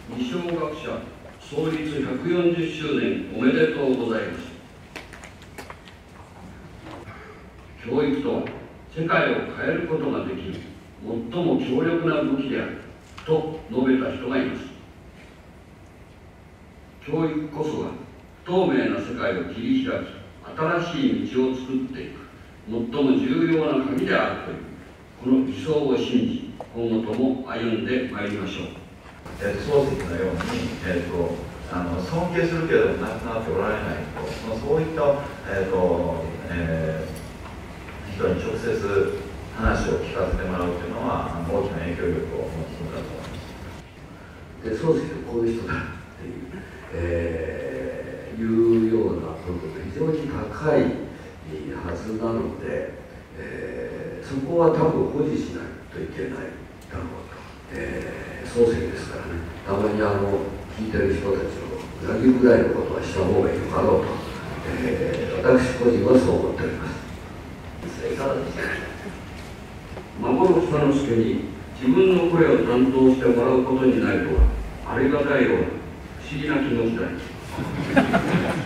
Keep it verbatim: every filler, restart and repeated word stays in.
二松学舎創立ひゃくよんじゅっしゅうねんおめでとうございます。教育とは世界を変えることができる最も強力な武器であると述べた人がいます。教育こそが不透明な世界を切り開き、新しい道を作っていく最も重要な鍵であるというこの理想を信じ、今後とも歩んでまいりましょう。 えー、漱石のように、えー、とあの尊敬するけれども亡くなっておられない人、そういった、えーとえー、人に直接話を聞かせてもらうというのは大きな影響力を持つんだと思います。 で漱石はこういう人だっていう、えー、いうような部分が非常に高いはずなので、えー、そこは多分保持しないといけないだろうと、えー、漱石ですからね、たまにあの聞いてる人たちを裏切るぐらいのことはした方がいいのかろうと、えー、私個人はそう思っております。いかがでしたか。 孫の久之助に自分の声を担当してもらうことになるとはありがたいような不思議な気持ちだ。